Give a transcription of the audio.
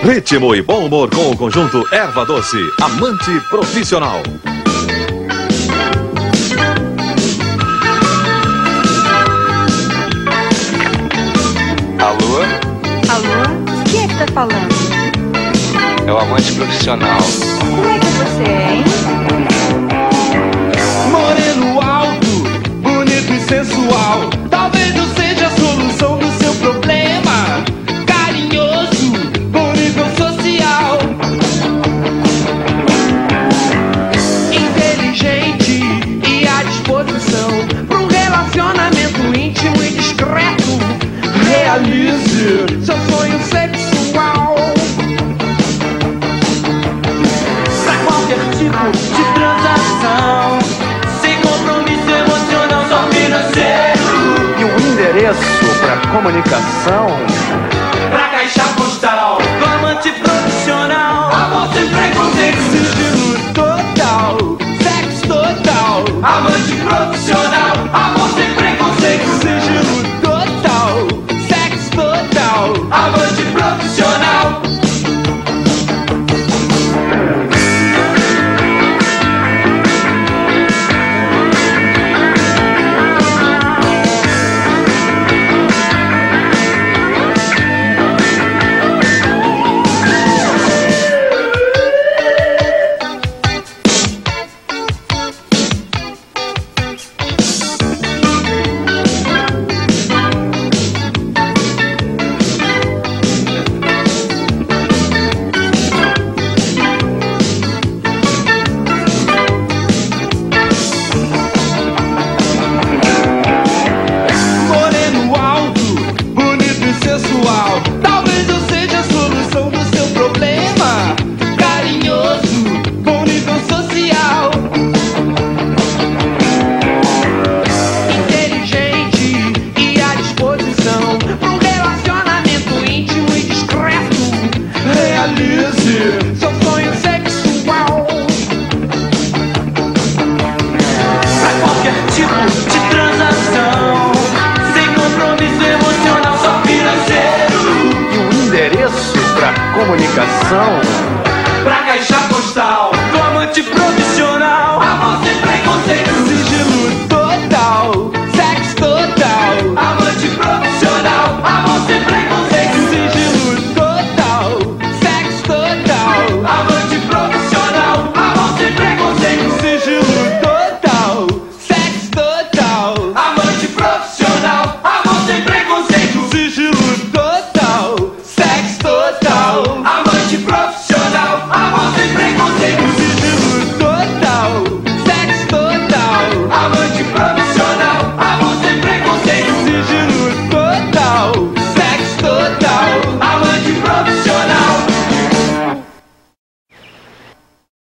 Ritmo e bom humor com o conjunto Erva Doce, Amante Profissional. Alô? Alô? Quem é que tá falando? É o Amante Profissional. Como é que você é, hein? Moreno alto, bonito e sensual. Talvez eu seja a solução do seu problema. Carinhoso, bom nível social. Inteligente e à disposição pra um relacionamento íntimo e discreto. Realize seu sonho sexual. Pra qualquer tipo de transação, sem compromisso emocional, só financeiro. E um endereço para comunicação. Pra caixa postal do Amante Profissional. Amor sem preconceito, sigilo total, sexo total. Amante Profissional. Amor sem preconceito, sigilo total, sexo total. Amante Profissional. Talvez eu seja a solução do seu problema. Carinhoso, bom nível social. Inteligente e à disposição pra um relacionamento íntimo e discreto. Realize seu sonho sexual. Pra qualquer tipo de transação, sem compromisso emocional, só financeiro. E um endereço para comunicação.